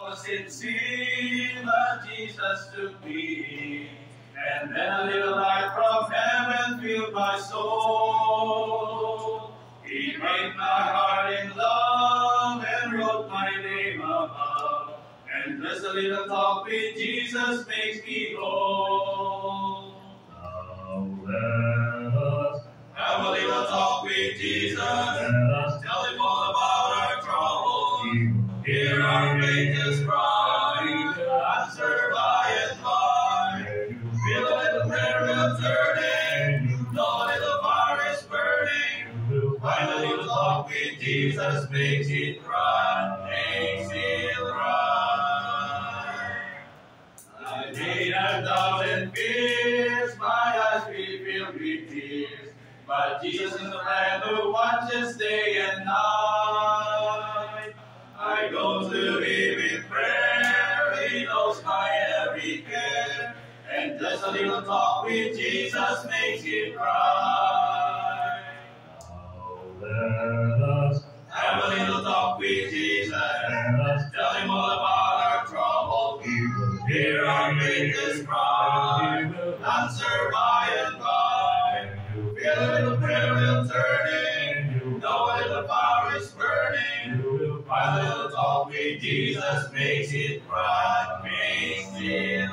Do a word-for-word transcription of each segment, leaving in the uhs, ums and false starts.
was in sin, but Jesus took me. And then a little light from heaven filled my soul. He made my heart in love and wrote my name above. And just a little talk with Jesus makes me whole. Now let us have a little talk with Jesus. Tell him all about our troubles. Hear our faintest cry. Answer by and by. Feel a little prayer will turning. Know a little fire is burning. Find a little talk with Jesus makes it right. Makes it right. I may have doubt and fears. My eyes be filled with tears. But Jesus is the man who watches day and night. I go to him in prayer, he knows my every care. And just a little talk with Jesus makes it right. Now let us have a little talk with Jesus. Tell him all about our troubles. Hear our faintest cry. Answer by and by. Feel a little prayer will turning. Know a little fire is burning. Find a little talk with Jesus makes it right. Makes it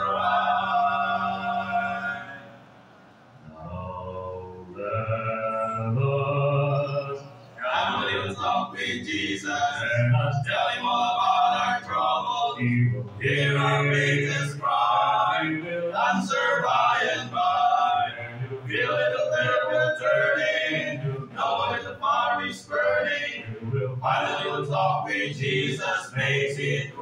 right. Now let us have a little talk with Jesus. Tell him all about our troubles. Hear our faintest cry. Answer by and by. Feel a little prayer will turning. Know a little fire is burning. Find a little talk with Jesus makes it